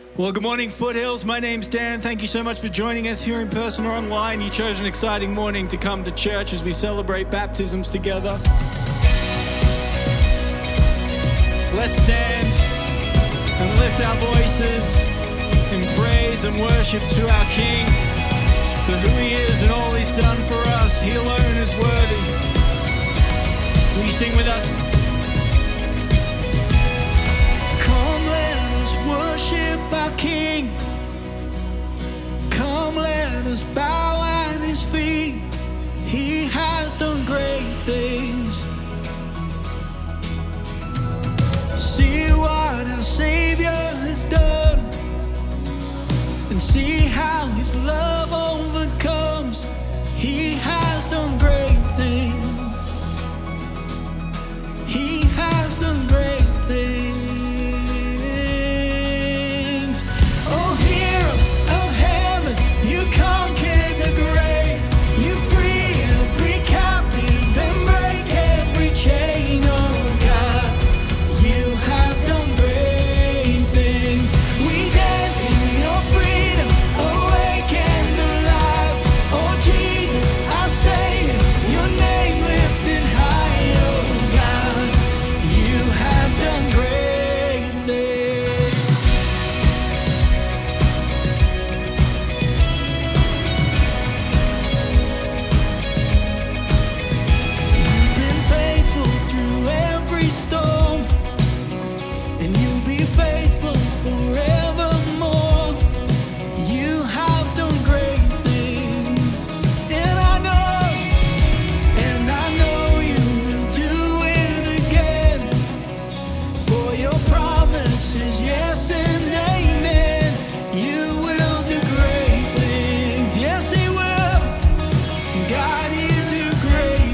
Well, good morning, Foothills. My name's Dan. Thank you so much for joining us here in person or online. You chose an exciting morning to come to church as we celebrate baptisms together. Let's stand and lift our voices in praise and worship to our King for who He is and all He's done for us. He alone is worthy. Will you sing with us? Come, let us worship our King. Come, let us bow at His feet. He has done great things. See what our Savior has done, and see how His love overcomes. He has done great things. He has done great things. Oh, hero of heaven, you conquered the grave. You free every captive and break every chain. Oh God, you have done great things. We dance in your freedom, awake and alive. Oh Jesus, our Savior, your name lifted high. Oh God, you have done great things. You've been faithful through every storm, and you'll be faithful forevermore. You have done great things, and I know you will do it again. For your promise is yes and amen. You will do great things. Yes, He will. God, you do great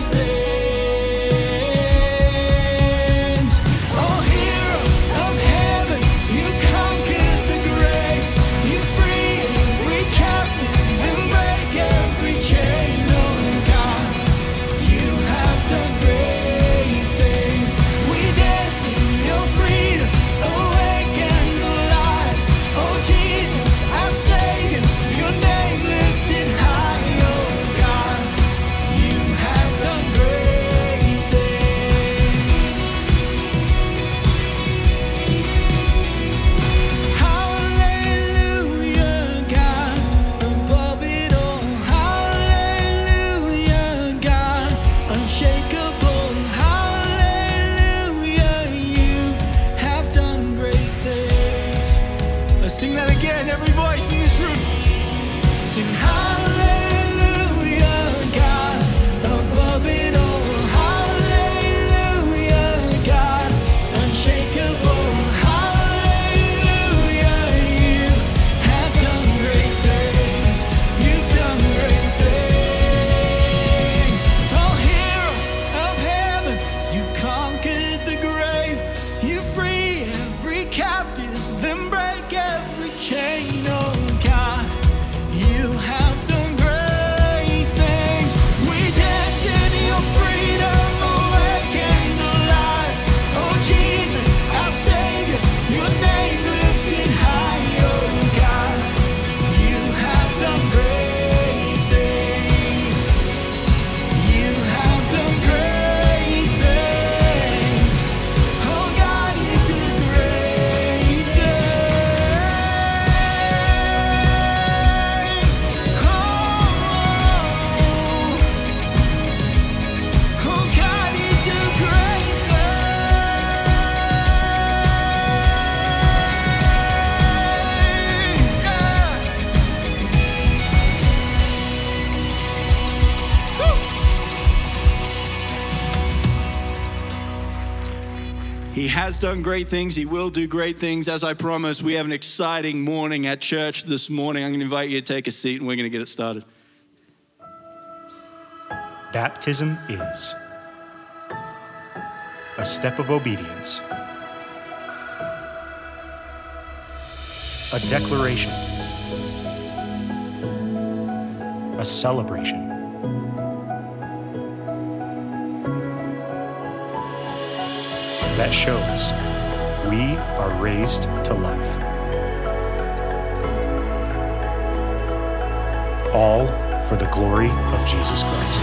things. Oh, hero of heaven, you conquered the grave. You free every captive and break every chain. Oh God, you have done great things. We dance in your freedom, awake and alive. Oh Jesus, our Savior, your name lifted high. Oh God, you have done great things. Hallelujah, God, above it all. Hallelujah, God, unshakable. Hallelujah, you have done great things. Let's sing that again, every voice in this room. Sing hallelujah, God, above it all. Hallelujah, God, unshakable. Hallelujah, you have done great things. You've done great things. Oh, hero of heaven, you conquered the grave. You free every captive and break every chain. Oh God, you have done great things. We dance in your freedom, awake and alive. Oh Jesus, our Savior, your name lifted high. Oh God, you have done great things. You have done great things. Oh God, you did great things. Oh God, you do great things. Woo! He has done great things. He will do great things. As I promised, we have an exciting morning at church this morning. I'm going to invite you to take a seat and we're going to get it started. Baptism is a step of obedience, a declaration, a celebration, that shows we are raised to life. all for the glory of Jesus Christ.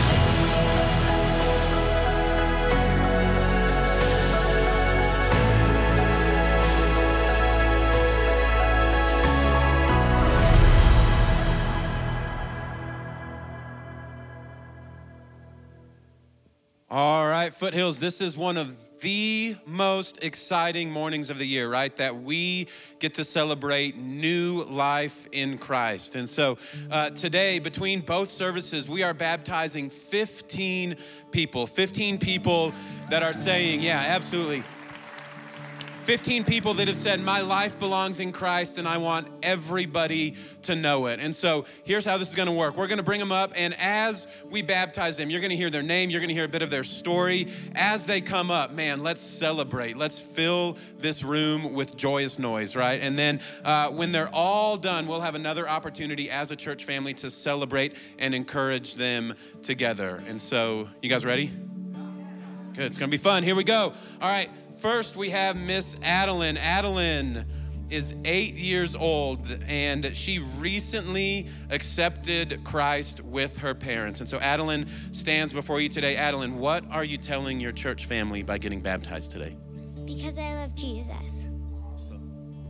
All right, Foothills, this is one of the most exciting mornings of the year, right? That we get to celebrate new life in Christ. And so today, between both services, we are baptizing 15 people that are saying, yeah, absolutely. 15 people that have said, my life belongs in Christ and I want everybody to know it. And so here's how this is gonna work. We're gonna bring them up, and as we baptize them, you're gonna hear their name, you're gonna hear a bit of their story. As they come up, man, let's celebrate. Let's fill this room with joyous noise, right? And then when they're all done, we'll have another opportunity as a church family to celebrate and encourage them together. And so, you guys ready? Good, it's gonna be fun. Here we go. All right. First, we have Miss Adeline. Adeline is 8 years old, and she recently accepted Christ with her parents. And so Adeline stands before you today. Adeline, what are you telling your church family by getting baptized today? Because I love Jesus. Awesome.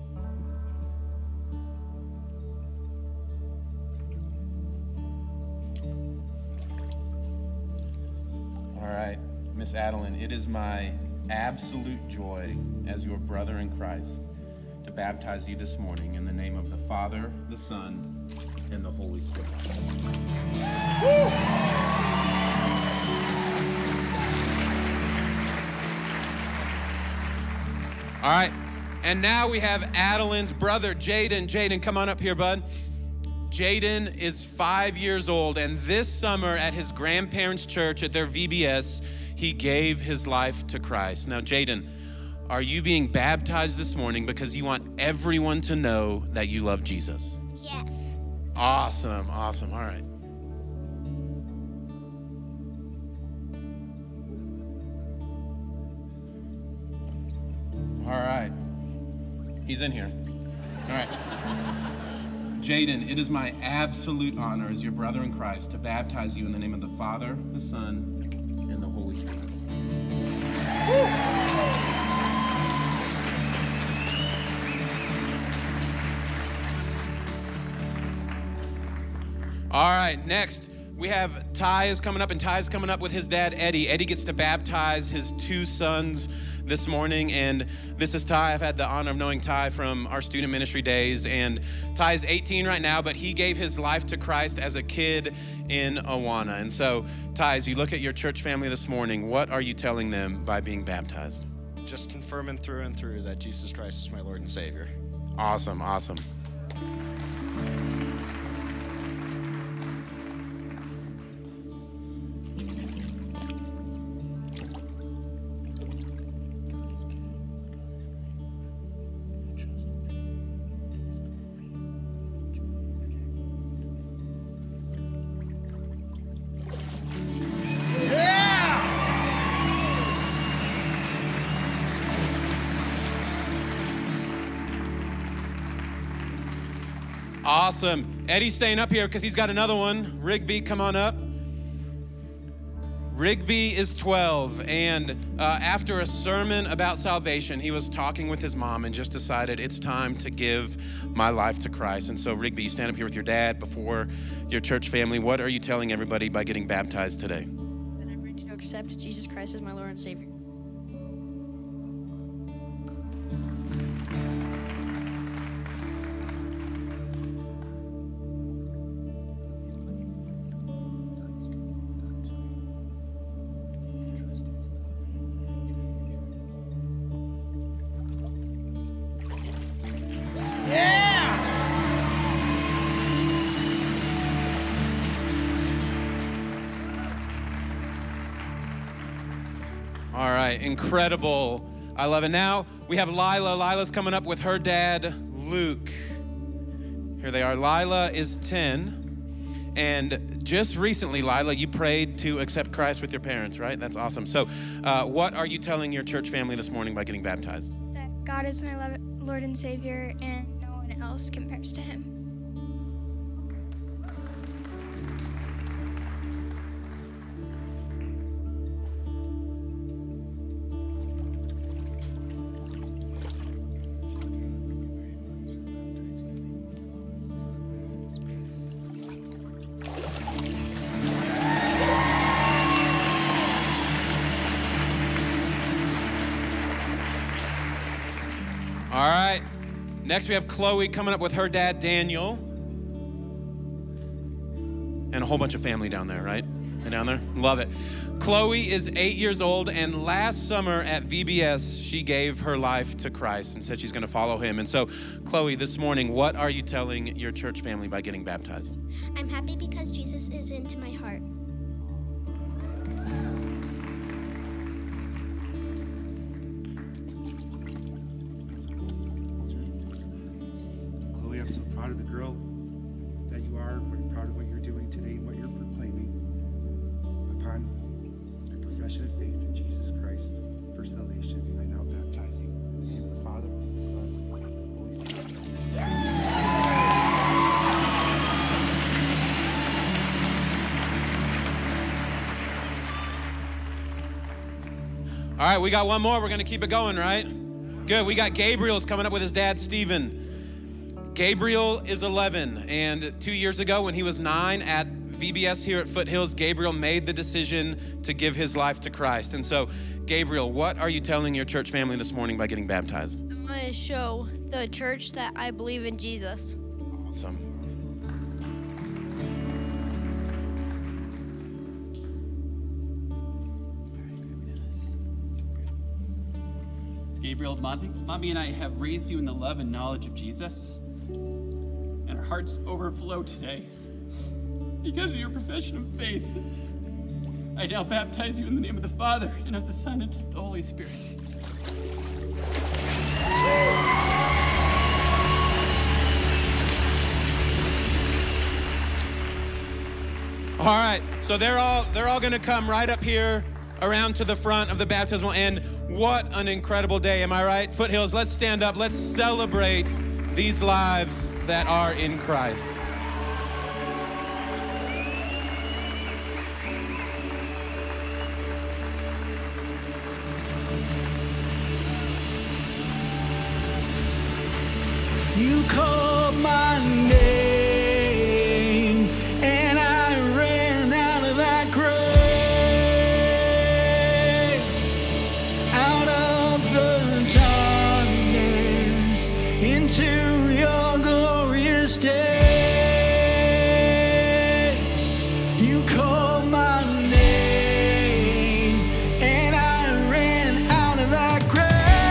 All right, Miss Adeline, it is my absolute joy as your brother in Christ to baptize you this morning in the name of the Father, the Son, and the Holy Spirit. Woo! All right, and now we have Adeline's brother, Jaden. Jaden, come on up here, bud. Jaden is 5 years old, and this summer at his grandparents' church at their VBS, he gave his life to Christ. Now, Jaden, are you being baptized this morning because you want everyone to know that you love Jesus? Yes. Awesome, awesome, all right. All right, he's in here. All right. Jaden, it is my absolute honor as your brother in Christ to baptize you in the name of the Father, the Son, and the Holy Spirit. Woo! All right, next we have Ty is coming up, and Ty is coming up with his dad, Eddie. Eddie gets to baptize his two sons this morning, and this is Ty. I've had the honor of knowing Ty from our student ministry days, and Ty's 18 right now, but he gave his life to Christ as a kid in Awana. And so, Ty, as you look at your church family this morning, what are you telling them by being baptized? Just confirming through and through that Jesus Christ is my Lord and Savior. Awesome, awesome. Awesome. Eddie's staying up here because he's got another one. Rigby, come on up. Rigby is 12, and after a sermon about salvation, he was talking with his mom and just decided it's time to give my life to Christ. And so, Rigby, you stand up here with your dad before your church family. What are you telling everybody by getting baptized today? That I'm ready to accept Jesus Christ as my Lord and Savior. All right, incredible. I love it. Now we have Lila. Lila's coming up with her dad, Luke. Here they are. Lila is 10. And just recently, Lila, you prayed to accept Christ with your parents, right? That's awesome. So what are you telling your church family this morning by getting baptized? That God is my Lord and Savior, and no one else compares to him. Next, we have Chloe coming up with her dad, Daniel. And a whole bunch of family down there, right? They down there? Love it. Chloe is 8 years old, and last summer at VBS, she gave her life to Christ and said she's gonna follow him. And so, Chloe, this morning, what are you telling your church family by getting baptized? I'm happy because Jesus is into my heart. Chloe, I'm so proud of the girl that you are. I'm proud of what you're doing today and what you're proclaiming upon your profession of faith in Jesus Christ for salvation. I now baptize you in the name of the Father, the Son, and the Holy Spirit. All right, we got one more. We're gonna keep it going, right? Good, we got Gabriel's coming up with his dad, Stephen. Gabriel is 11, and 2 years ago when he was 9 at VBS here at Foothills, Gabriel made the decision to give his life to Christ. And so, Gabriel, what are you telling your church family this morning by getting baptized? I want to show the church that I believe in Jesus. Awesome. Gabriel, Mommy and I have raised you in the love and knowledge of Jesus, and our hearts overflow today because of your profession of faith. I now baptize you in the name of the Father, and of the Son, and of the Holy Spirit. All right, so they're all gonna come right up here around to the front of the baptismal end. What an incredible day, am I right? Foothills, let's stand up, let's celebrate these lives that are in Christ. You called my name, and I ran out of that grave, out of the darkness, into your glorious day. You called my name, and I ran out of that grave.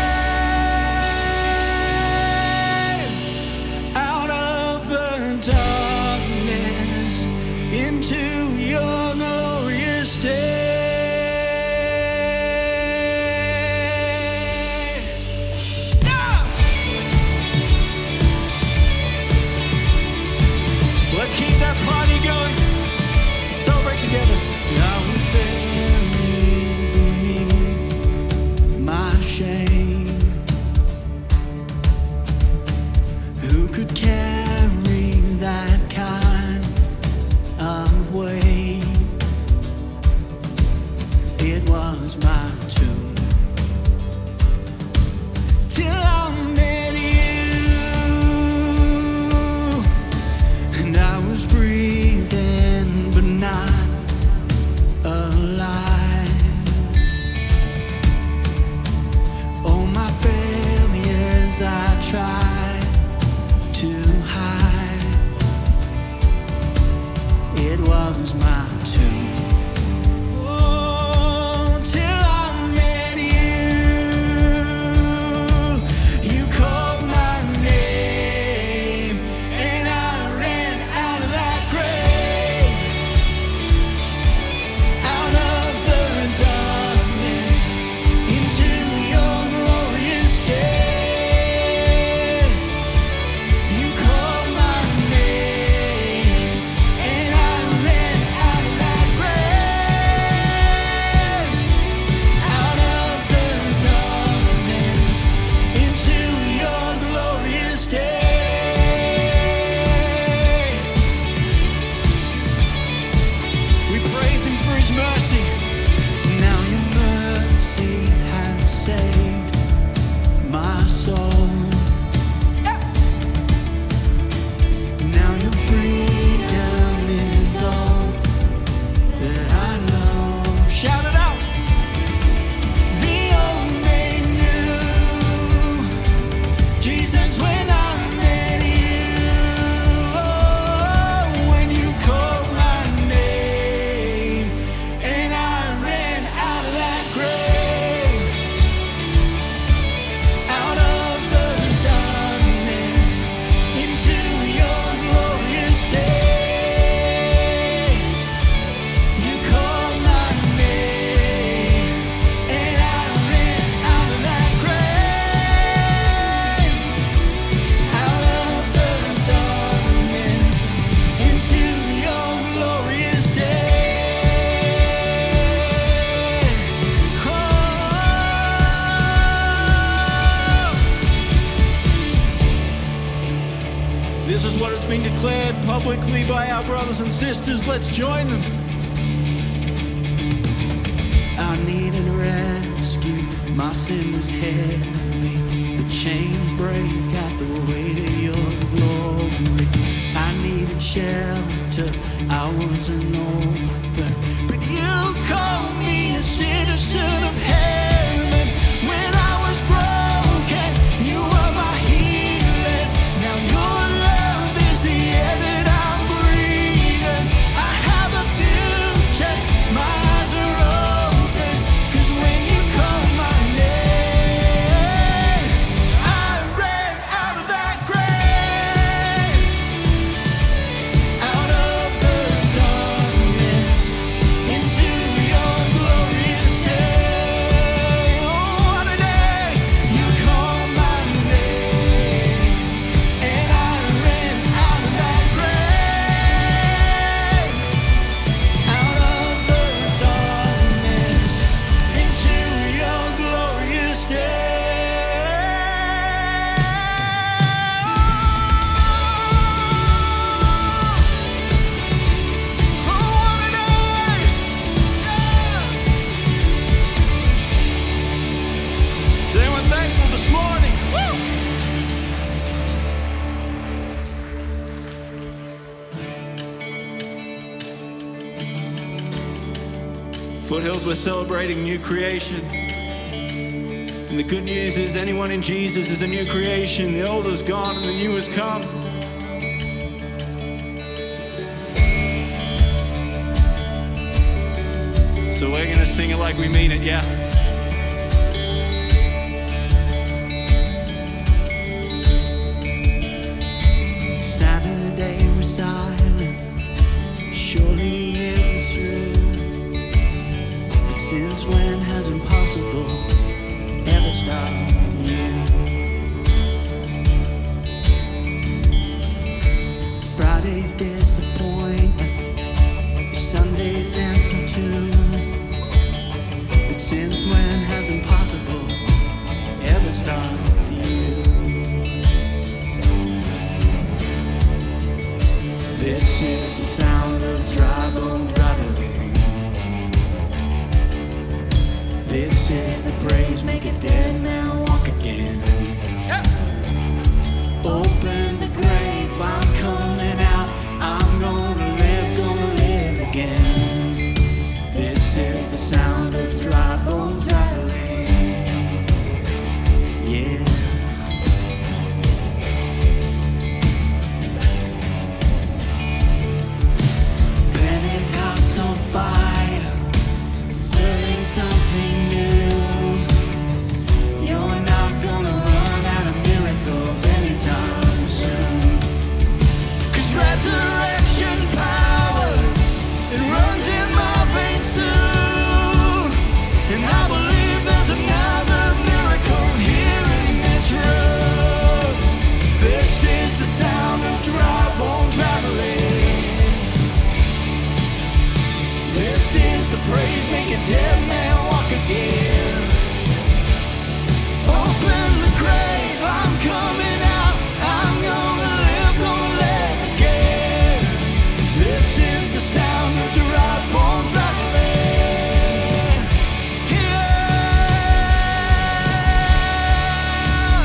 Darkness into your glorious day. Yeah! Let's keep that party going. Let's celebrate together. I was buried beneath my shame. Who could carry that kind of weight? It was my tomb till I met you, and I was breathing but not alive. Oh, my failures I tried to This is what has been declared publicly by our brothers and sisters. Let's join them. I needed rescue, my sin was heavy. The chains break at the weight of your glory. I needed shelter, I was an orphan, but you called me a citizen of heaven. When I was broken, you were my healing. Now your love is the air that I'm breathing. I have a future, my eyes are open, 'cause when you call my name, I ran out of that grave, out of the darkness, into your glorious day. Oh, what a day! You called my name, and I ran out of that grave, out of the darkness, into your glorious day. Oh, what a day! Is anyone thankful this morning? Woo! Foothills, we're celebrating new creation. And the good news is anyone in Jesus is a new creation. The old is gone and the new has come. So we're gonna sing it like we mean it, yeah? Saturday was silent, surely it was through. But since when has impossible ever stopped you? Friday's disappointment, Sunday's empty too. But since when has impossible ever stopped you? This is the sound of dry bones rattling. This is the praise, make a dead man walk again. Open the grave, I'm coming out. I'm gonna live again. This is the sound of dry bones rattling. Yeah. Pentecostal fire, stirring something new. You're not gonna run out of miracles anytime soon. 'Cause resurrection power, it runs in my veins soon. And I believe there's another miracle here in this room. This is the sound of dry bones rattling. This is the praise, make a dead man walk again. Open the grave, I'm coming out. I'm gonna live again. This is the sound of dry bones rattling. Yeah.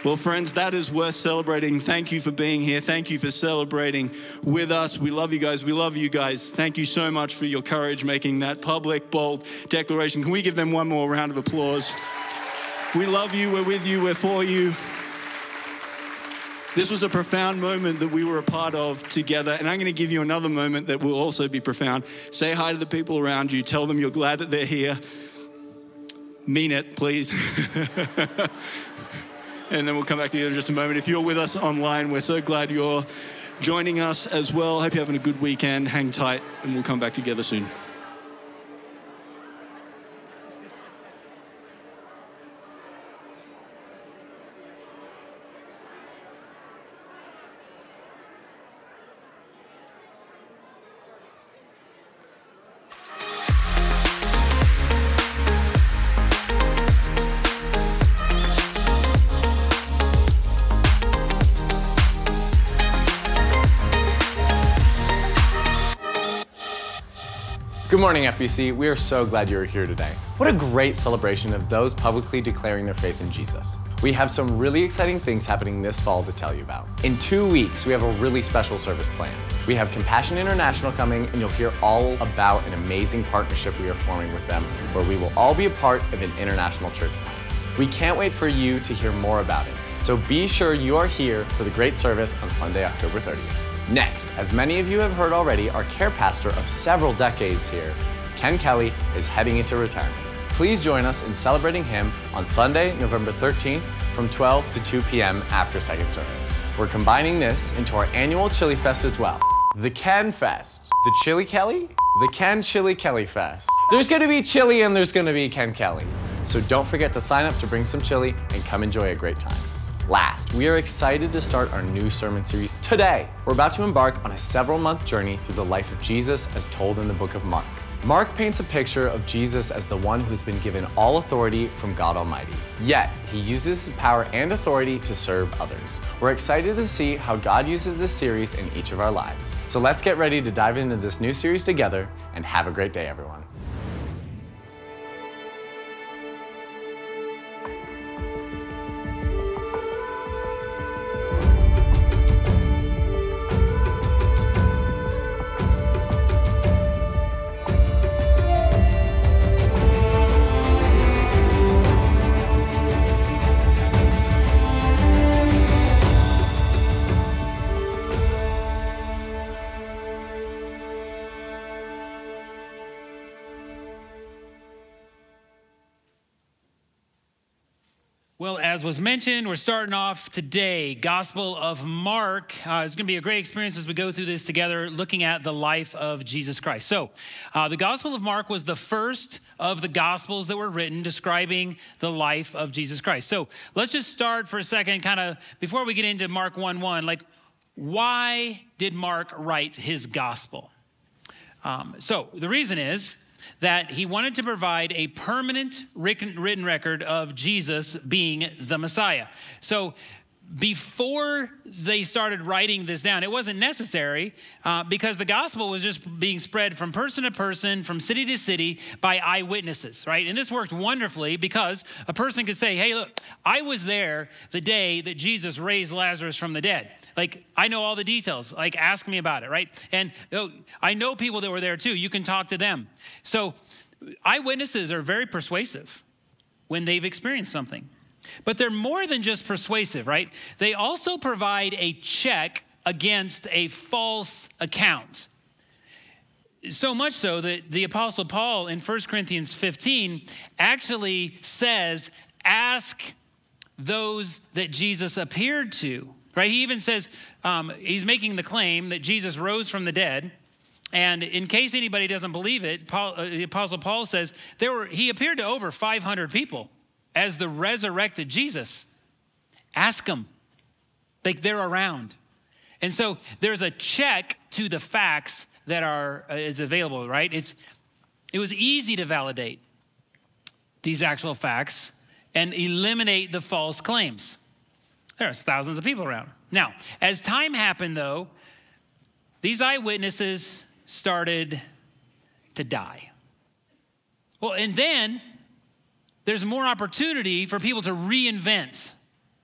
Well, friends, that is worth celebrating. Thank you for being here. Thank you for celebrating with us. We love you guys. We love you guys. Thank you so much for your courage making that public, bold declaration. Can we give them one more round of applause? We love you. We're with you. We're for you. This was a profound moment that we were a part of together, and I'm going to give you another moment that will also be profound. Say hi to the people around you. Tell them you're glad that they're here. Mean it, please. And then we'll come back to you in just a moment. If you're with us online, we're so glad you're joining us as well. Hope you're having a good weekend. Hang tight, and we'll come back together soon. Good morning, FBC. We are so glad you're here today. What a great celebration of those publicly declaring their faith in Jesus. We have some really exciting things happening this fall to tell you about. In 2 weeks, we have a really special service planned. We have Compassion International coming, and you'll hear all about an amazing partnership we are forming with them, where we will all be a part of an international church plan. We can't wait for you to hear more about it. So be sure you are here for the great service on Sunday, October 30th. Next, as many of you have heard already, our care pastor of several decades here, Ken Kelly, is heading into retirement. Please join us in celebrating him on Sunday, November 13th from 12 to 2 p.m. after second service. We're combining this into our annual Chili Fest as well. The Ken Fest. The Chili Kelly? The Ken Chili Kelly Fest. There's gonna be chili and there's gonna be Ken Kelly. So don't forget to sign up to bring some chili and come enjoy a great time. Last, we are excited to start our new sermon series today. We're about to embark on a several-month journey through the life of Jesus as told in the book of Mark. Mark paints a picture of Jesus as the one who's been given all authority from God Almighty. Yet, he uses his power and authority to serve others. We're excited to see how God uses this series in each of our lives. So let's get ready to dive into this new series together, and have a great day, everyone. Well, as was mentioned, we're starting off today, Gospel of Mark. It's going to be a great experience as we go through this together, looking at the life of Jesus Christ. So, the Gospel of Mark was the first of the Gospels that were written describing the life of Jesus Christ. So, let's just start for a second, kind of, before we get into Mark 1:1, like, why did Mark write his Gospel? So, the reason is that he wanted to provide a permanent written record of Jesus being the Messiah. So before they started writing this down, it wasn't necessary because the gospel was just being spread from person to person, from city to city by eyewitnesses, right? And this worked wonderfully because a person could say, hey, look, I was there the day that Jesus raised Lazarus from the dead. Like, I know all the details. Like, ask me about it, right? And I know people that were there too. You can talk to them. So eyewitnesses are very persuasive when they've experienced something. But they're more than just persuasive, right? They also provide a check against a false account. So much so that the Apostle Paul in 1 Corinthians 15 actually says, ask those that Jesus appeared to, right? He even says, he's making the claim that Jesus rose from the dead. And in case anybody doesn't believe it, the Apostle Paul says he appeared to over 500 people as the resurrected Jesus. Ask them. Like, they're around. And so there's a check to the facts that is available, right? It was easy to validate these actual facts and eliminate the false claims. There's thousands of people around. Now, as time happened, though, these eyewitnesses started to die. Well, and then there's more opportunity for people to reinvent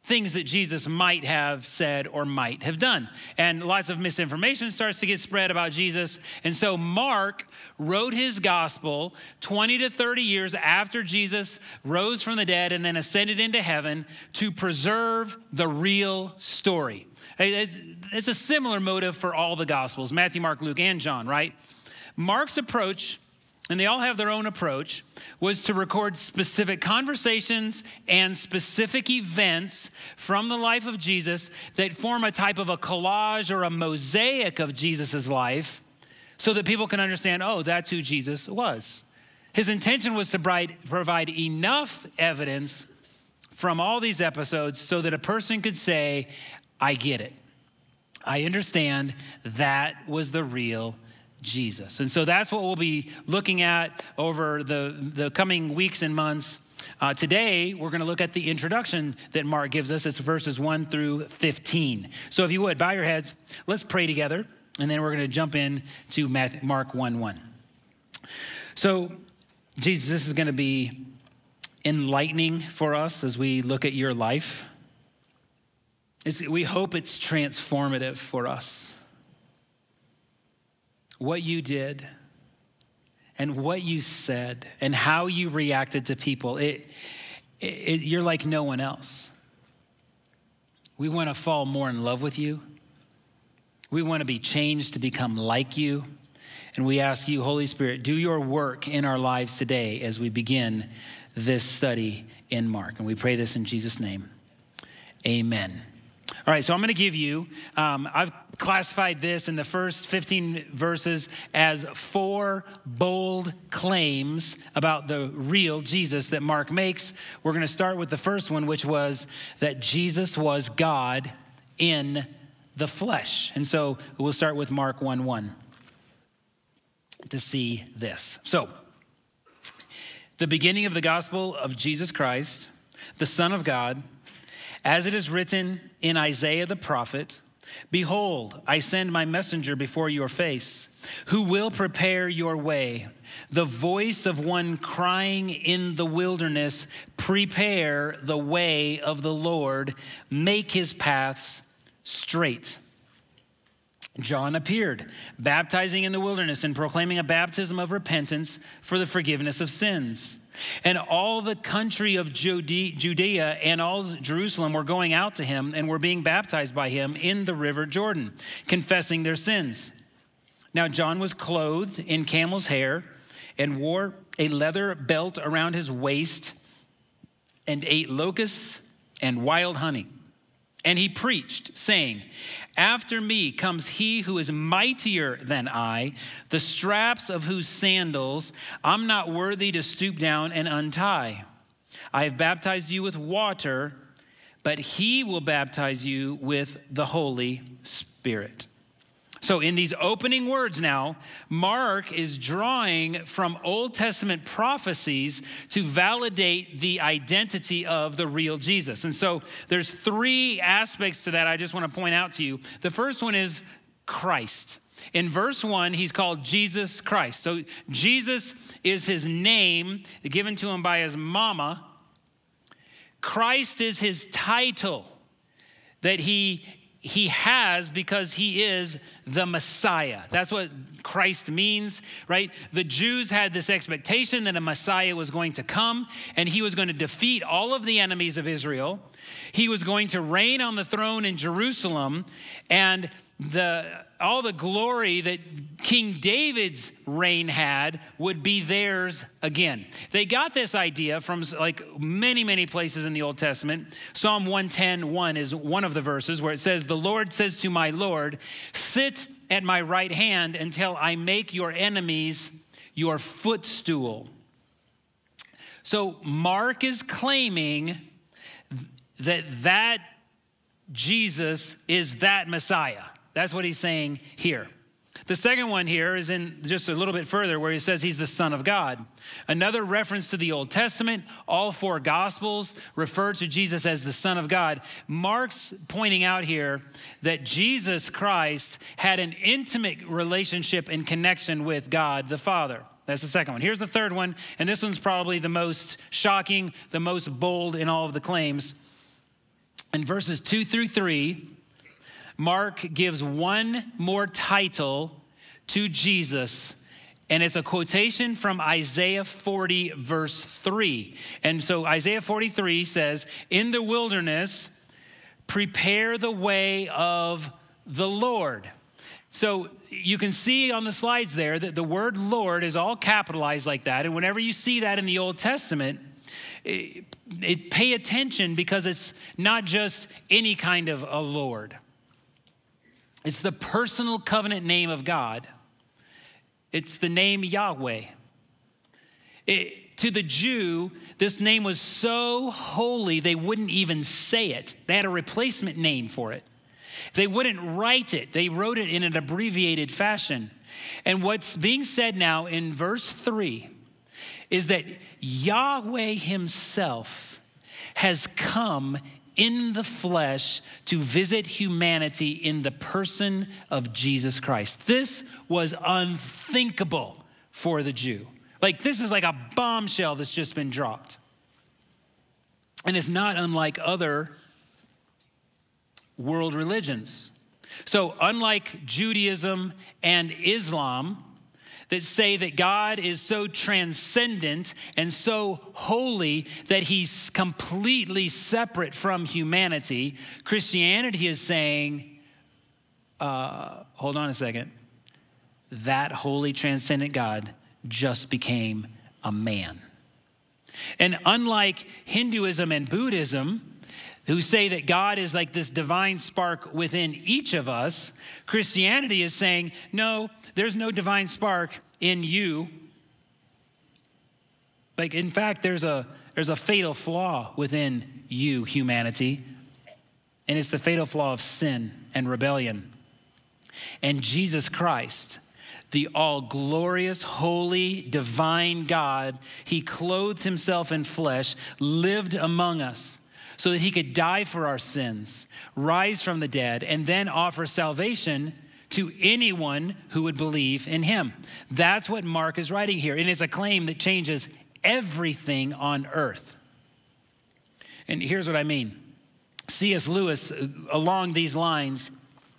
things that Jesus might have said or might have done. And lots of misinformation starts to get spread about Jesus. And so Mark wrote his gospel 20 to 30 years after Jesus rose from the dead and then ascended into heaven to preserve the real story. It's a similar motive for all the gospels, Matthew, Mark, Luke, and John, right? Mark's approach, and they all have their own approach, was to record specific conversations and specific events from the life of Jesus that form a type of a collage or a mosaic of Jesus's life so that people can understand, oh, that's who Jesus was. His intention was to provide enough evidence from all these episodes so that a person could say, I get it. I understand that was the real Jesus. And so that's what we'll be looking at over the coming weeks and months. Today, we're going to look at the introduction that Mark gives us. It's verses 1 through 15. So if you would, bow your heads. Let's pray together, and then we're going to jump in to Mark 1:1. So, Jesus, this is going to be enlightening for us as we look at your life. We hope it's transformative for us. What you did and what you said and how you reacted to people, you're like no one else. We want to fall more in love with you. We want to be changed to become like you. And we ask you, Holy Spirit, do your work in our lives today as we begin this study in Mark. And we pray this in Jesus' name. Amen. All right, so I'm going to give you, I've classified this in the first 15 verses as 4 bold claims about the real Jesus that Mark makes. We're going to start with the first one, which was that Jesus was God in the flesh. And so we'll start with Mark 1:1 to see this. So, the beginning of the gospel of Jesus Christ, the Son of God, as it is written in Isaiah the prophet, behold, I send my messenger before your face, who will prepare your way. The voice of one crying in the wilderness, prepare the way of the Lord, make his paths straight. John appeared, baptizing in the wilderness and proclaiming a baptism of repentance for the forgiveness of sins. And all the country of Judea and all Jerusalem were going out to him and were being baptized by him in the river Jordan, confessing their sins. Now John was clothed in camel's hair and wore a leather belt around his waist and ate locusts and wild honey. And he preached, saying, after me comes he who is mightier than I, the straps of whose sandals I'm not worthy to stoop down and untie. I have baptized you with water, but he will baptize you with the Holy Spirit. So in these opening words now, Mark is drawing from Old Testament prophecies to validate the identity of the real Jesus. And so there's 3 aspects to that I just want to point out to you. The first one is Christ. In verse 1, he's called Jesus Christ. So Jesus is his name given to him by his mama. Christ is his title that he has because he is the Messiah. That's what Christ means, right? The Jews had this expectation that a Messiah was going to come and he was going to defeat all of the enemies of Israel. He was going to reign on the throne in Jerusalem, and all the glory that King David's reign had would be theirs again. They got this idea from like many places in the Old Testament. Psalm 110:1 is one of the verses where it says, the Lord says to my Lord, sit at my right hand until I make your enemies your footstool. So Mark is claiming that Jesus is that Messiah. That's what he's saying here. The second one here is in just a little bit further where he says he's the Son of God. Another reference to the Old Testament. All 4 Gospels refer to Jesus as the Son of God. Mark's pointing out here that Jesus Christ had an intimate relationship and connection with God the Father. That's the second one. Here's the third one, and this one's probably the most shocking, the most bold in all of the claims. in verses 2 through 3, Mark gives one more title to Jesus, and it's a quotation from Isaiah 40, verse 3. And so Isaiah 43 says, "In the wilderness, prepare the way of the Lord." So you can see on the slides there that the word Lord is all capitalized like that. And whenever you see that in the Old Testament, pay attention, because it's not just any kind of a Lord. It's the personal covenant name of God. It's the name Yahweh. To the Jew, this name was so holy they wouldn't even say it. They had a replacement name for it. They wouldn't write it. They wrote it in an abbreviated fashion. And what's being said now in verse 3 is that Yahweh himself has come in the flesh to visit humanity in the person of Jesus Christ. This was unthinkable for the Jew. Like, this is like a bombshell that's just been dropped. And it's not unlike other world religions. So unlike Judaism and Islam that say that God is so transcendent and so holy that he's completely separate from humanity, Christianity is saying, hold on a second, that holy transcendent God just became a man. And unlike Hinduism and Buddhism, who say that God is like this divine spark within each of us, Christianity is saying, no, there's no divine spark in you. Like, in fact, there's a fatal flaw within you, humanity, and it's the fatal flaw of sin and rebellion. And Jesus Christ, the all-glorious, holy, divine God, he clothed himself in flesh, lived among us, so that he could die for our sins, rise from the dead, and then offer salvation to anyone who would believe in him. That's what Mark is writing here, and it's a claim that changes everything on earth. And here's what I mean. C.S. Lewis, along these lines,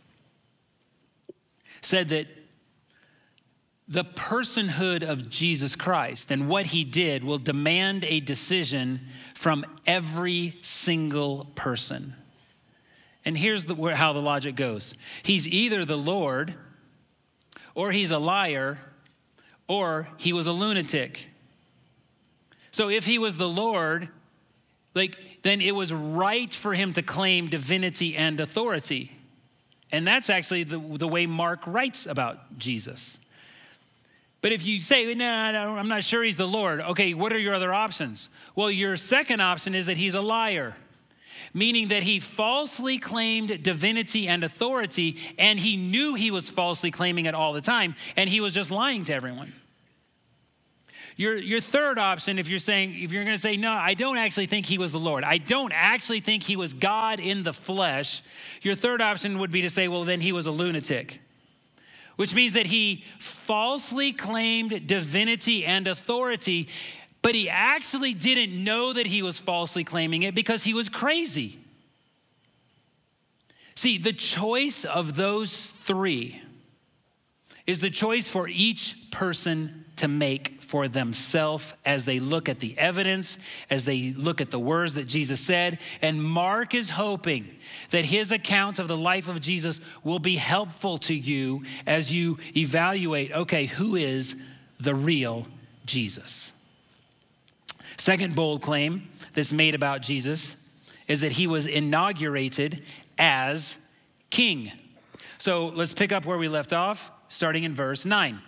said that the personhood of Jesus Christ and what he did will demand a decision from every single person. And here's how the logic goes. He's either the Lord, or he's a liar, or he was a lunatic. So if he was the Lord, then it was right for him to claim divinity and authority. And that's actually the way Mark writes about Jesus. But if you say, no, I'm not sure he's the Lord. Okay, what are your other options? Well, your second option is that he's a liar, meaning that he falsely claimed divinity and authority, and he knew he was falsely claiming it all the time, and he was just lying to everyone. Your third option, if you're going to say, no, I don't actually think he was the Lord, I don't actually think he was God in the flesh, your third option would be to say, well, then he was a lunatic. Which means that he falsely claimed divinity and authority, but he actually didn't know that he was falsely claiming it because he was crazy. See, the choice of those three is the choice for each person to make for themselves as they look at the evidence, as they look at the words that Jesus said. And Mark is hoping that his account of the life of Jesus will be helpful to you as you evaluate, okay, who is the real Jesus? Second bold claim that's made about Jesus is that he was inaugurated as king. So let's pick up where we left off, starting in verse 9.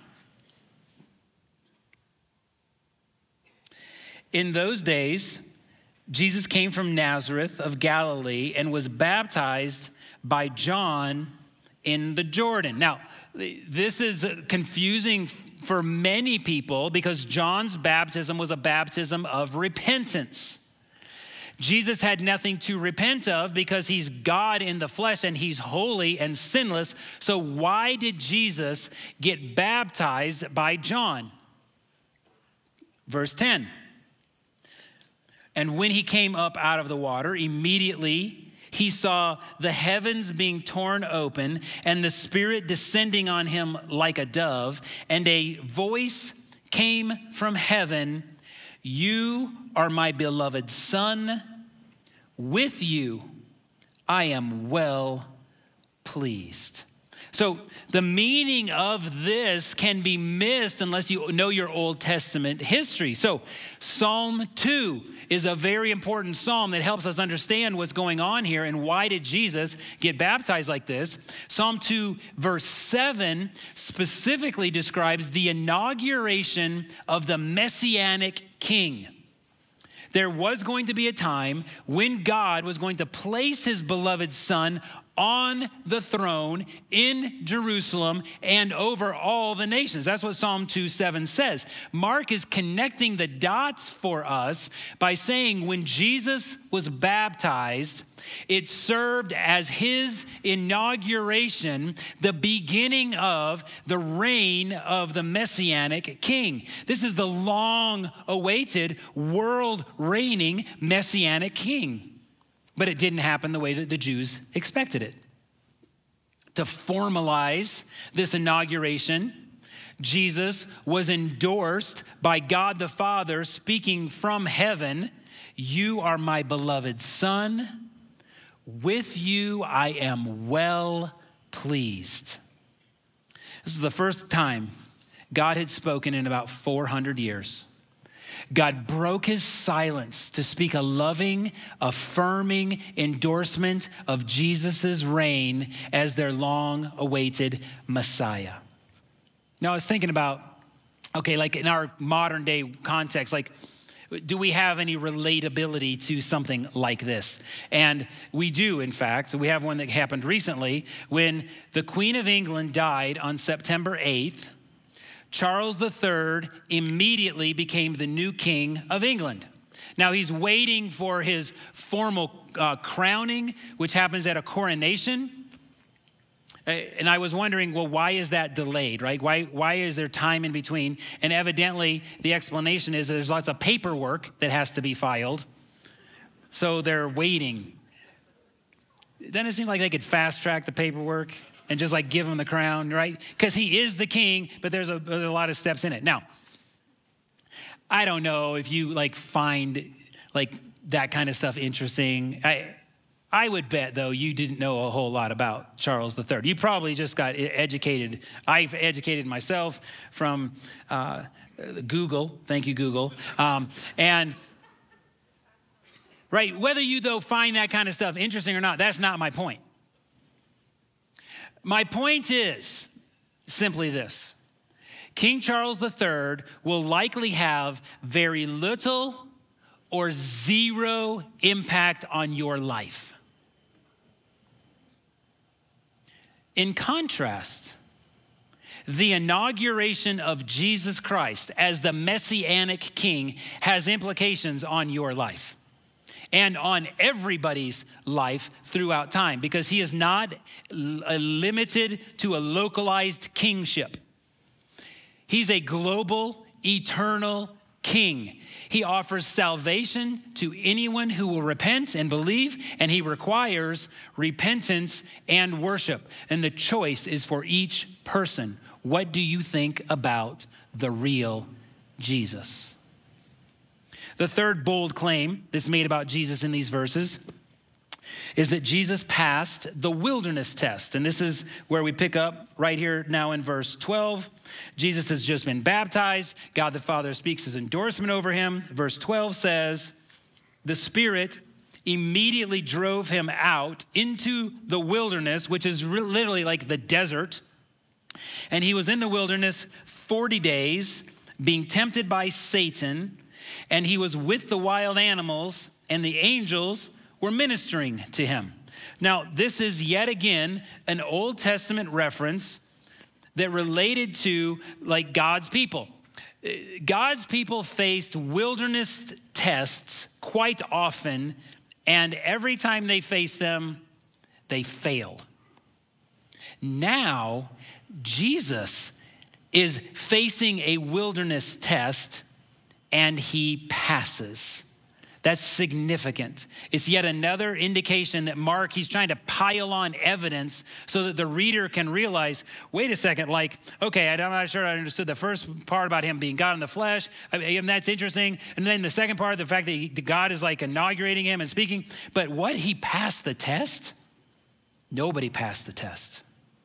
In those days, Jesus came from Nazareth of Galilee and was baptized by John in the Jordan. Now, this is confusing for many people because John's baptism was a baptism of repentance. Jesus had nothing to repent of because he's God in the flesh and he's holy and sinless. So why did Jesus get baptized by John? Verse 10. And when he came up out of the water, immediately he saw the heavens being torn open and the Spirit descending on him like a dove, and a voice came from heaven, "You are my beloved Son. With you I am well pleased." So the meaning of this can be missed unless you know your Old Testament history. So Psalm 2 is a very important psalm that helps us understand what's going on here and why did Jesus get baptized like this. Psalm 2 verse 7 specifically describes the inauguration of the Messianic King. There was going to be a time when God was going to place his beloved Son on the throne in Jerusalem and over all the nations. That's what Psalm 2:7 says. Mark is connecting the dots for us by saying when Jesus was baptized, it served as his inauguration, the beginning of the reign of the Messianic King. This is the long-awaited, world-reigning Messianic King. But it didn't happen the way that the Jews expected it. To formalize this inauguration, Jesus was endorsed by God the Father, speaking from heaven, "You are my beloved Son. With you I am well pleased." This is the first time God had spoken in about 400 years. God broke his silence to speak a loving, affirming endorsement of Jesus' reign as their long-awaited Messiah. Now, I was thinking about, okay, like in our modern day context, like, do we have any relatability to something like this? And we do, in fact. We have one that happened recently when the Queen of England died on September 8th. Charles III immediately became the new king of England. Now he's waiting for his formal crowning, which happens at a coronation. And I was wondering, well, why is that delayed, right? Why is there time in between? And evidently the explanation is that there's lots of paperwork that has to be filed. So they're waiting. Doesn't it seem like they could fast track the paperwork and just like give him the crown, right? Because he is the king, but there's a lot of steps in it. Now, I don't know if you like find like that kind of stuff interesting. I would bet, though, you didn't know a whole lot about Charles III. You probably just got educated. I've educated myself from Google. Thank you, Google. And right, whether you, though, find that kind of stuff interesting or not, that's not my point. My point is simply this. King Charles III will likely have very little or zero impact on your life. In contrast, the inauguration of Jesus Christ as the Messianic King has implications on your life and on everybody's life throughout time, because he is not limited to a localized kingship. He's a global, eternal king. He offers salvation to anyone who will repent and believe, and he requires repentance and worship. And the choice is for each person. What do you think about the real Jesus? The third bold claim that's made about Jesus in these verses is that Jesus passed the wilderness test. And this is where we pick up right here now in verse 12. Jesus has just been baptized. God the Father speaks his endorsement over him. Verse 12 says, the Spirit immediately drove him out into the wilderness, which is literally like the desert. And he was in the wilderness 40 days, being tempted by Satan. And he was with the wild animals, and the angels were ministering to him. Now, this is yet again an Old Testament reference that related to like God's people. God's people faced wilderness tests quite often, and every time they faced them, they failed. Now, Jesus is facing a wilderness test, and he passes That's significant. It's yet another indication that Mark, he's trying to pile on evidence so that the reader can realize, wait a second, like, okay, I'm not sure I understood the first part about him being God in the flesh. And that's interesting. And then the second part, the fact that God is like inaugurating him and speaking. But what, he passed the test? Nobody passed the test.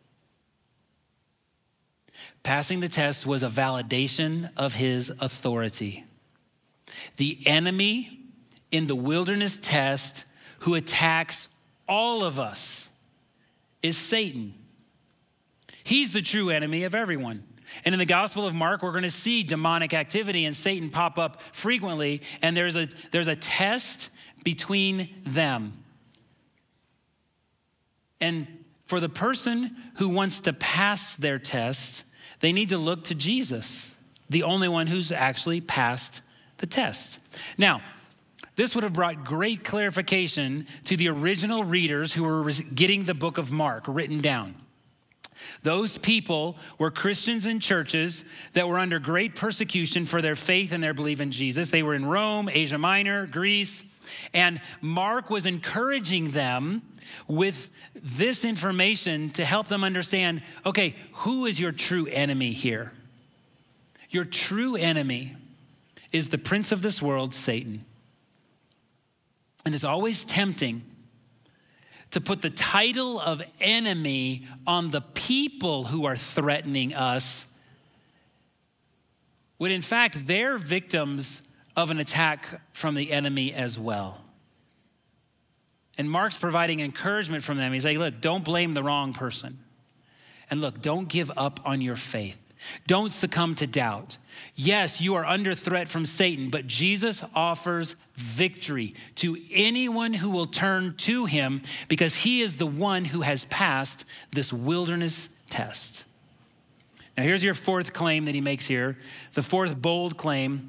Passing the test was a validation of his authority. The enemy in the wilderness test who attacks all of us is Satan. He's the true enemy of everyone. And in the Gospel of Mark, we're going to see demonic activity and Satan pop up frequently, and there's a test between them. And for the person who wants to pass their test, they need to look to Jesus, the only one who's actually passed the test. Now, this would have brought great clarification to the original readers who were getting the book of Mark written down. Those people were Christians in churches that were under great persecution for their faith and their belief in Jesus. They were in Rome, Asia Minor, Greece, and Mark was encouraging them with this information to help them understand, okay, who is your true enemy here? Your true enemy is the prince of this world, Satan. And it's always tempting to put the title of enemy on the people who are threatening us, when in fact they're victims of an attack from the enemy as well. And Mark's providing encouragement from them. He's like, look, don't blame the wrong person. And look, don't give up on your faith. Don't succumb to doubt. Yes, you are under threat from Satan, but Jesus offers victory to anyone who will turn to him because he is the one who has passed this wilderness test. Now, here's your fourth claim that he makes here, the fourth bold claim,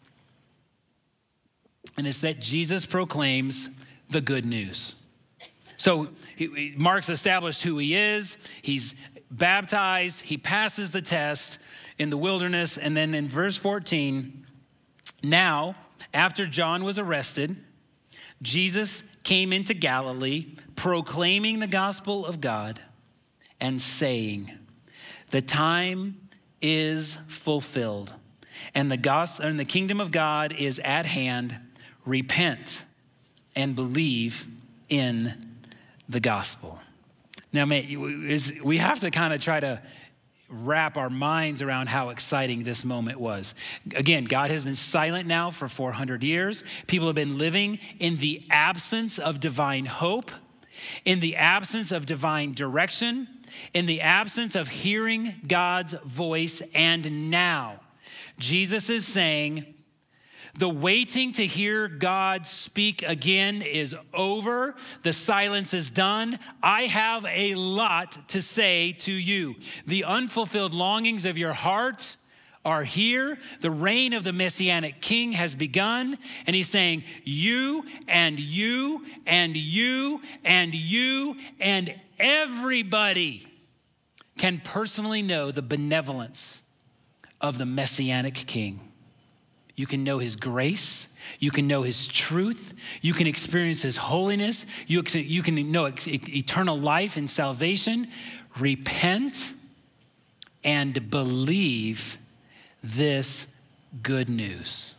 and it's that Jesus proclaims the good news. So Mark's established who he is. He's baptized. He passes the test in the wilderness. And then in verse 14, now, after John was arrested, Jesus came into Galilee, proclaiming the gospel of God and saying, the time is fulfilled and the kingdom of God is at hand. Repent and believe in the gospel. Now, man, we have to kind of try to wrap our minds around how exciting this moment was. Again, God has been silent now for 400 years. People have been living in the absence of divine hope, in the absence of divine direction, in the absence of hearing God's voice. And now Jesus is saying, the waiting to hear God speak again is over. The silence is done. I have a lot to say to you. The unfulfilled longings of your heart are here. The reign of the Messianic King has begun. And he's saying, you and you and you and you and everybody can personally know the benevolence of the Messianic King. You can know his grace. You can know his truth. You can experience his holiness. You can know eternal life and salvation. Repent and believe this good news.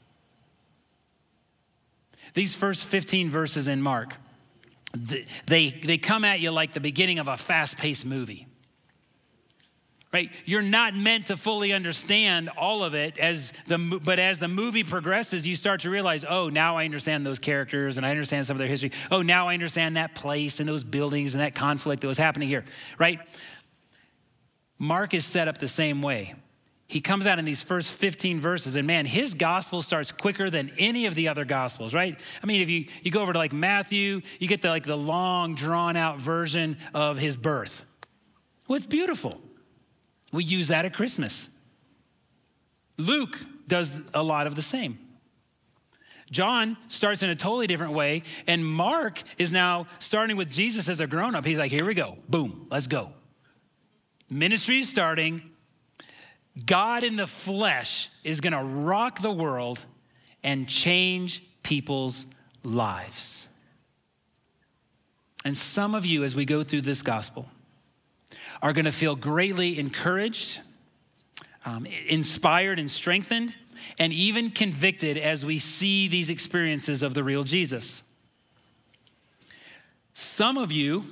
These first 15 verses in Mark, they come at you like the beginning of a fast-paced movie. Right? You're not meant to fully understand all of it, but as the movie progresses, you start to realize, oh, now I understand those characters and I understand some of their history. Oh, now I understand that place and those buildings and that conflict that was happening here, right? Mark is set up the same way. He comes out in these first 15 verses and man, his gospel starts quicker than any of the other gospels, right? I mean, if you go over to like Matthew, you get the long drawn out version of his birth. Well, it's beautiful. We use that at Christmas. Luke does a lot of the same. John starts in a totally different way, and Mark is now starting with Jesus as a grown-up. He's like, here we go. Boom, let's go. Ministry is starting. God in the flesh is going to rock the world and change people's lives. And some of you, as we go through this gospel, are going to feel greatly encouraged, inspired and strengthened, and even convicted as we see these experiences of the real Jesus. Some of you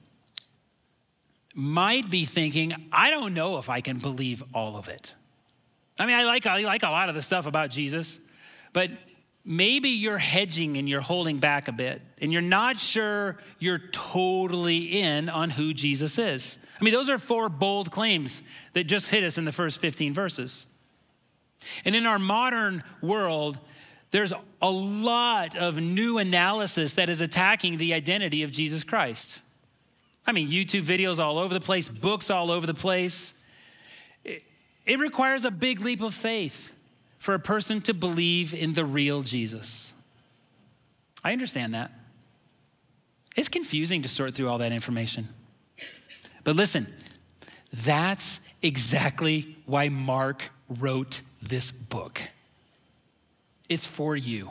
might be thinking, I don't know if I can believe all of it. I mean, I like a lot of the stuff about Jesus, but maybe you're hedging and you're holding back a bit, and you're not sure you're totally in on who Jesus is. I mean, those are 4 bold claims that just hit us in the first 15 verses. And in our modern world, there's a lot of new analysis that is attacking the identity of Jesus Christ. I mean, YouTube videos all over the place, books all over the place. It requires a big leap of faith for a person to believe in the real Jesus. I understand that. It's confusing to sort through all that information. But listen, that's exactly why Mark wrote this book. It's for you.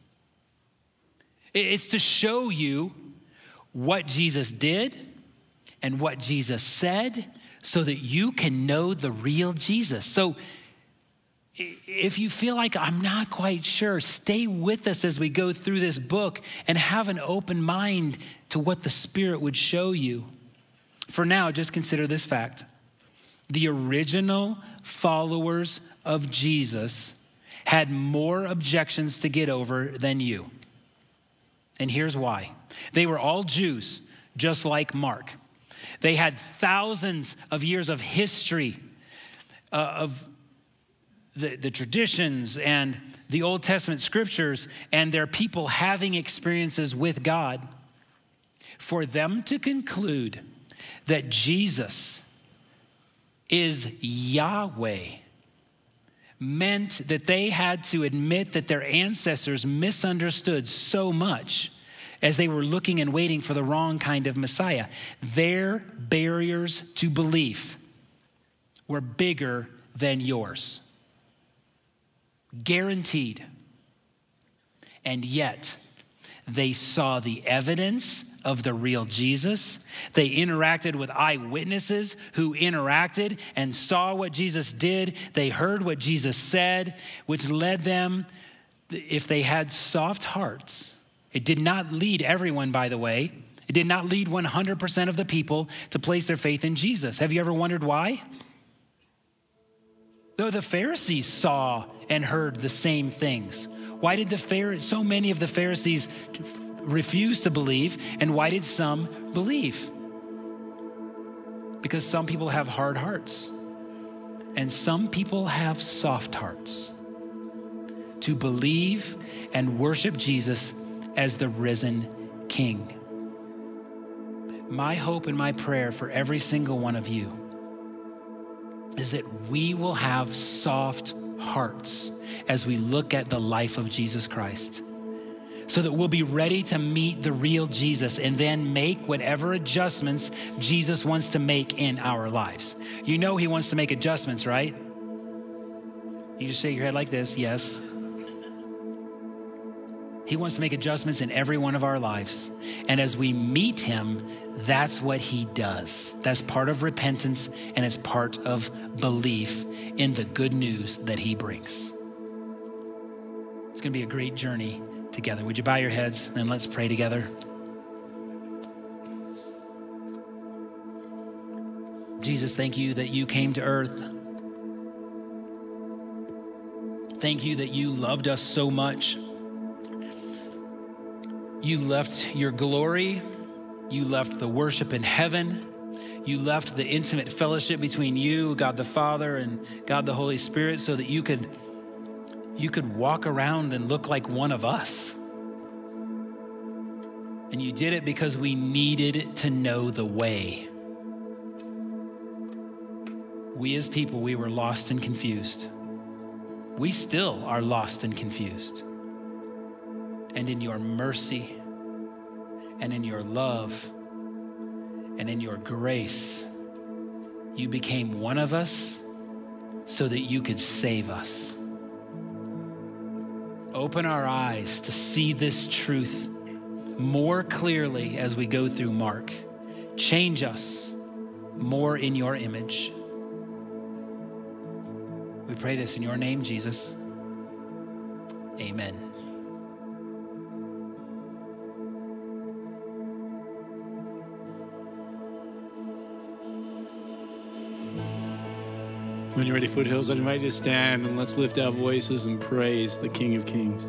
It's to show you what Jesus did and what Jesus said so that you can know the real Jesus. So if you feel like I'm not quite sure, stay with us as we go through this book and have an open mind to what the Spirit would show you. For now, just consider this fact. The original followers of Jesus had more objections to get over than you. And here's why. They were all Jews, just like Mark. They had thousands of years of history of the traditions and the Old Testament scriptures and their people having experiences with God. For them to conclude that Jesus is Yahweh meant that they had to admit that their ancestors misunderstood so much as they were looking and waiting for the wrong kind of Messiah. Their barriers to belief were bigger than yours. Guaranteed. And yet, they saw the evidence of the real Jesus. They interacted with eyewitnesses who interacted and saw what Jesus did. They heard what Jesus said, which led them, if they had soft hearts. It did not lead everyone, by the way. It did not lead 100% of the people to place their faith in Jesus. Have you ever wondered why? Though the Pharisees saw and heard the same things. Why did so many of the Pharisees refuse to believe, and why did some believe? Because some people have hard hearts, and some people have soft hearts to believe and worship Jesus as the risen King. My hope and my prayer for every single one of you is that we will have soft hearts as we look at the life of Jesus Christ, so that we'll be ready to meet the real Jesus and then make whatever adjustments Jesus wants to make in our lives. You know he wants to make adjustments, right? You just shake your head like this, yes. He wants to make adjustments in every one of our lives. And as we meet him, that's what he does. That's part of repentance, and it's part of belief in the good news that he brings. It's gonna be a great journey together. Would you bow your heads and let's pray together? Jesus, thank you that you came to earth. Thank you that you loved us so much. You left your glory. You left the worship in heaven. You left the intimate fellowship between you, God the Father, and God the Holy Spirit, so that you could walk around and look like one of us. And you did it because we needed to know the way. We as people, we were lost and confused. We still are lost and confused. And in your mercy, and in your love, and in your grace, you became one of us so that you could save us. Open our eyes to see this truth more clearly as we go through Mark. Change us more in your image. We pray this in your name, Jesus. Amen. When you're ready, Foothills, I invite you to stand and let's lift our voices and praise the King of Kings.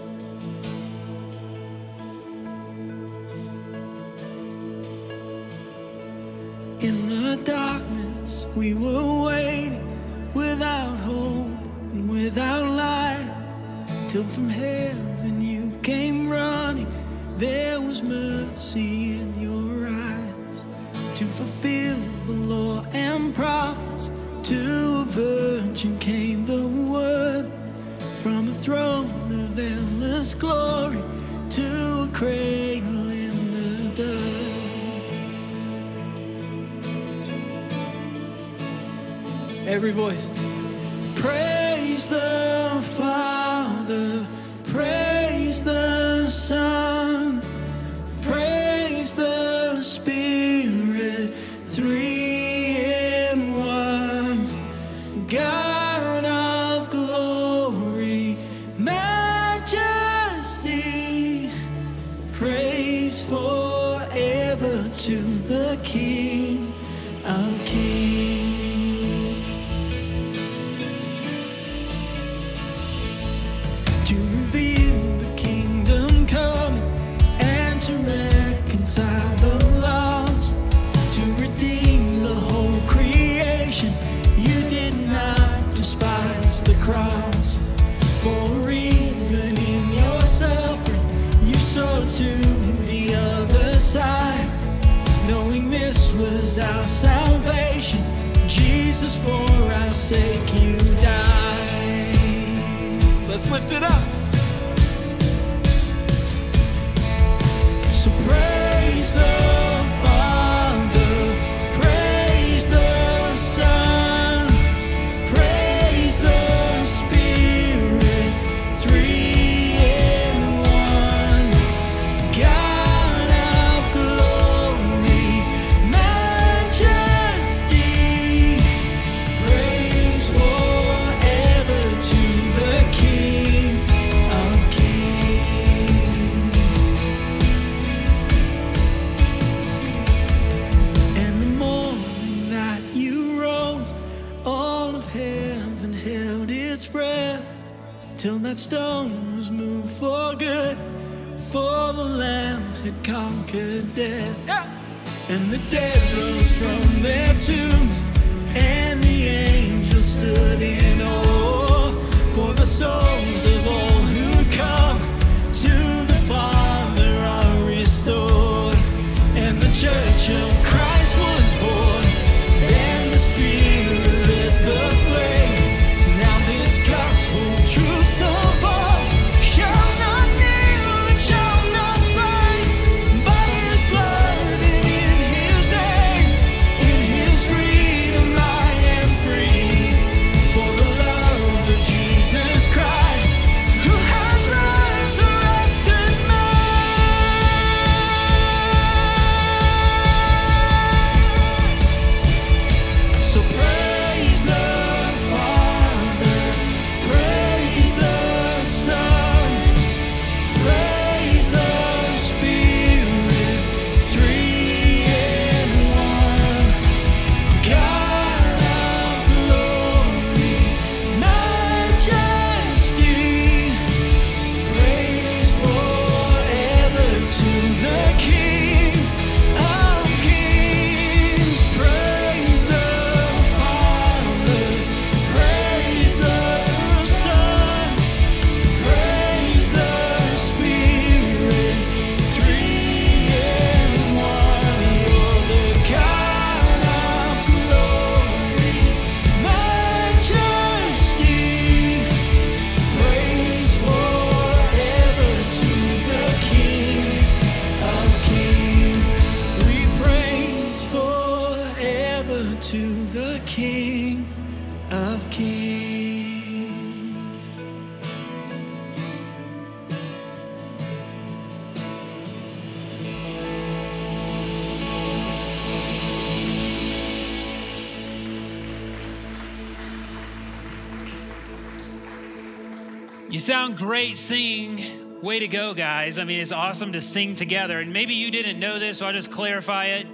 In the darkness, we were waiting without hope and without light, till from heaven you came running. There was mercy in your eyes to fulfill the law and prophets. To a virgin came the word from the throne of endless glory to a cradle in the dirt. Every voice. Praise the Father, praise the Son, praise the Spirit, three in one. God of glory, majesty, praise forever to the King of Kings. To reveal the kingdom coming and to reconcile the lost, to redeem the whole creation. You did not despise the cross, for even in your suffering you saw to the other side, knowing this was our salvation. Jesus, for our sake you died. Let's lift it up. So praise the Father, praise the Son, praise the Spirit, three in one. God of glory, majesty, praise forever to the King of Kings. And the morning that you rose, all of heaven held its breath, till that stone was moved for good, for the Lamb had conquered death. And the dead rose from their tombs, and the angels stood in awe, for the souls of all who come to the Father are restored. And the church of Christ was born, then the Spirit lit the flame. Now this gospel truth of all shall not kneel and shall not fight, by His blood and in His name. In His freedom I am free, for the love You sound great singing. Way to go, guys. I mean, it's awesome to sing together. And maybe you didn't know this, so I'll just clarify it.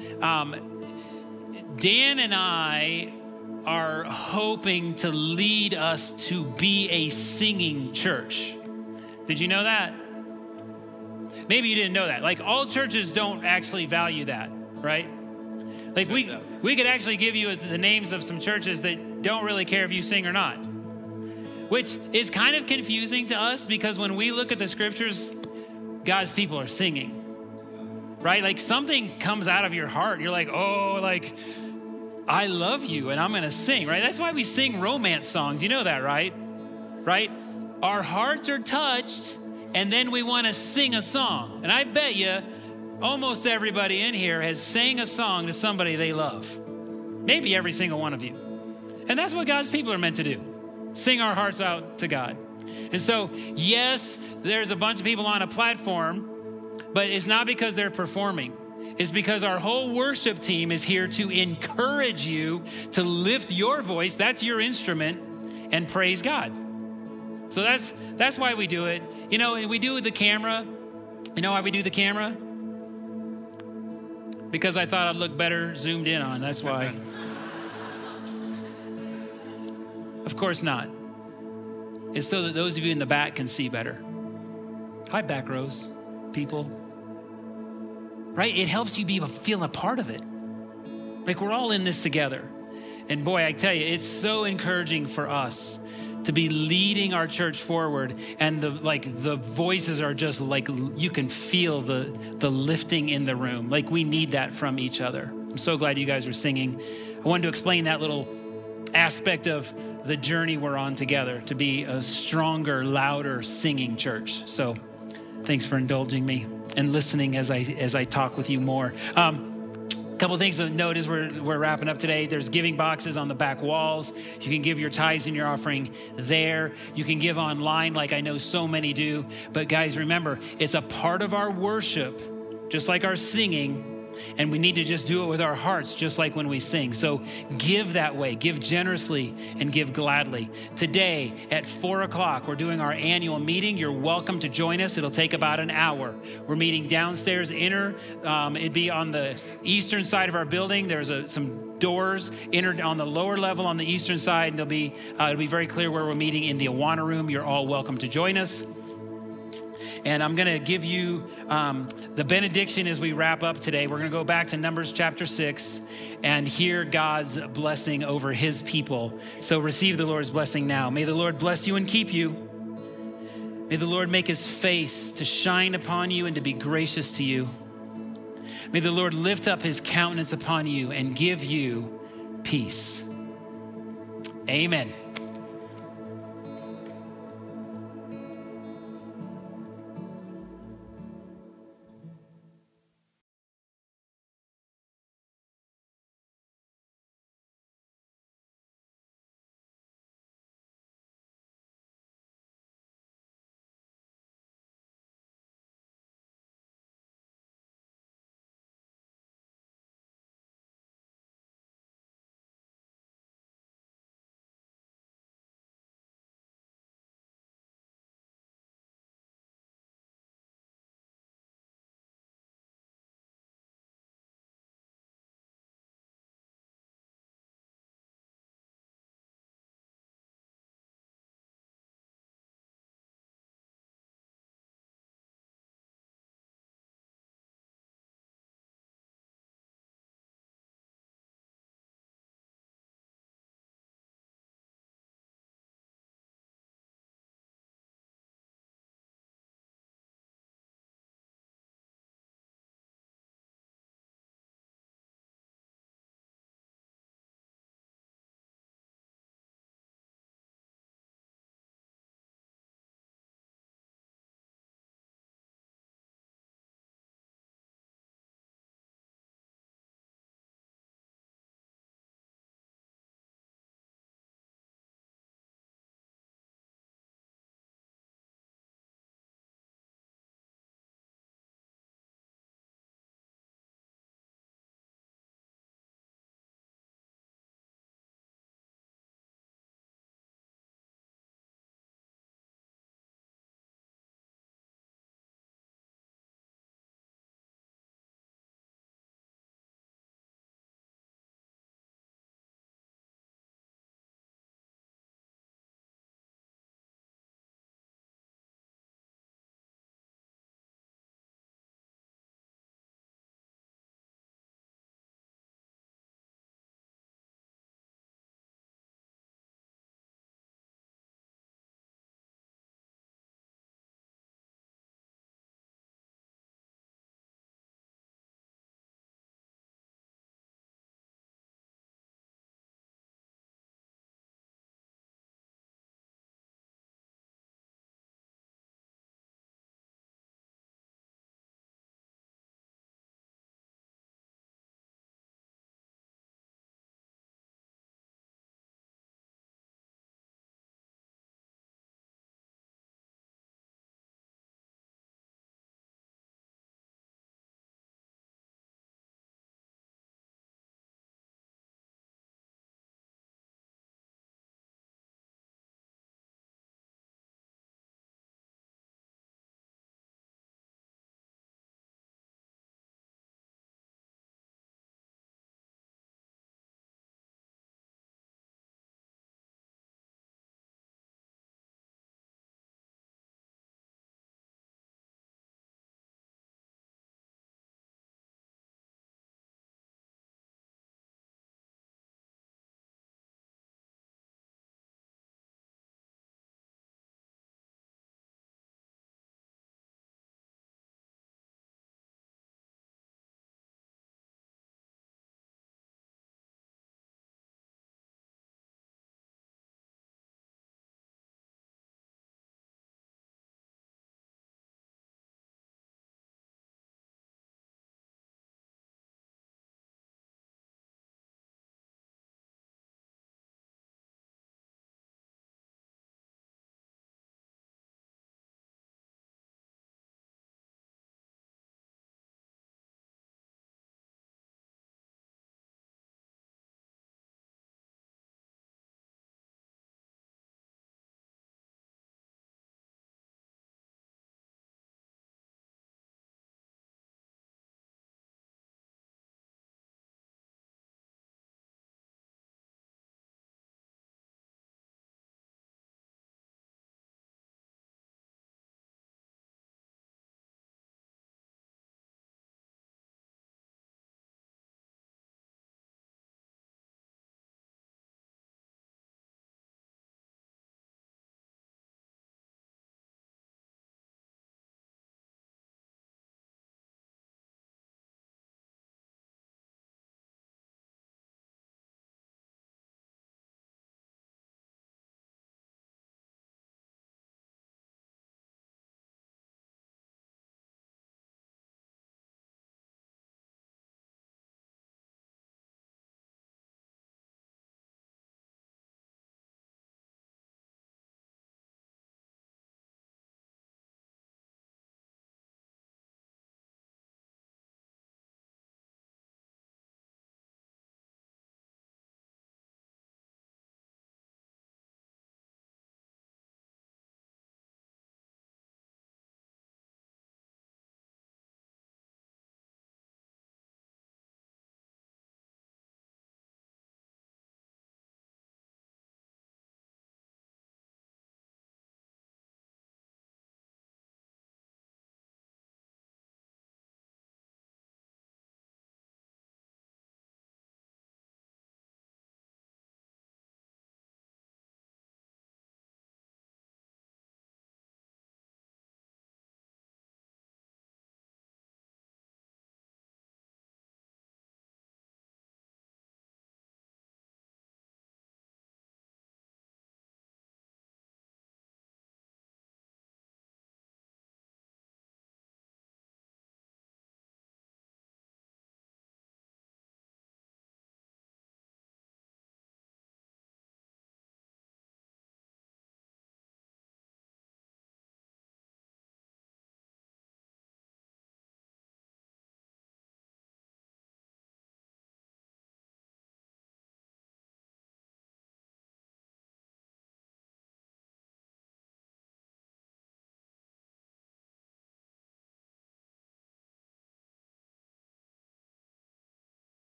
Dan and I are hoping to lead us to be a singing church. Did you know that? Maybe you didn't know that. Like, all churches don't actually value that, right? Like, we could actually give you the names of some churches that don't really care if you sing or not, which is kind of confusing to us because when we look at the scriptures, God's people are singing, right? Like, something comes out of your heart. You're like, oh, like, I love you and I'm gonna sing, right? That's why we sing romance songs. You know that, right? Right? Our hearts are touched and then we wanna sing a song. And I bet you almost everybody in here has sang a song to somebody they love. Maybe every single one of you. And that's what God's people are meant to do. Sing our hearts out to God. And so, yes, there's a bunch of people on a platform, but it's not because they're performing. It's because our whole worship team is here to encourage you to lift your voice, that's your instrument, and praise God. So that's why we do it. You know, and we do the camera. You know why we do the camera? Because I thought I'd look better zoomed in on, that's why. Of course not. It's so that those of you in the back can see better. Hi, back rows, people. Right? It helps you feel a part of it. Like, we're all in this together. And boy, I tell you, it's so encouraging for us to be leading our church forward. And the voices are just like, you can feel the lifting in the room. Like, we need that from each other. I'm so glad you guys are singing. I wanted to explain that little aspect of the journey we're on together to be a stronger, louder singing church. So thanks for indulging me and listening as I talk with you more. Couple of things to note as we're wrapping up today. There's giving boxes on the back walls. You can give your tithes and your offering there. You can give online like I know so many do. But guys, remember, it's a part of our worship, just like our singing. And we need to just do it with our hearts, just like when we sing. So give that way, give generously and give gladly. Today at 4 o'clock, we're doing our annual meeting. You're welcome to join us. It'll take about an hour. We're meeting downstairs it'd be on the eastern side of our building. There's some doors entered on the lower level on the eastern side. And it'll be very clear where we're meeting in the Awana room. You're all welcome to join us. And I'm going to give you the benediction as we wrap up today. We're going to go back to Numbers chapter 6 and hear God's blessing over his people. So receive the Lord's blessing now. May the Lord bless you and keep you. May the Lord make his face to shine upon you and to be gracious to you. May the Lord lift up his countenance upon you and give you peace. Amen.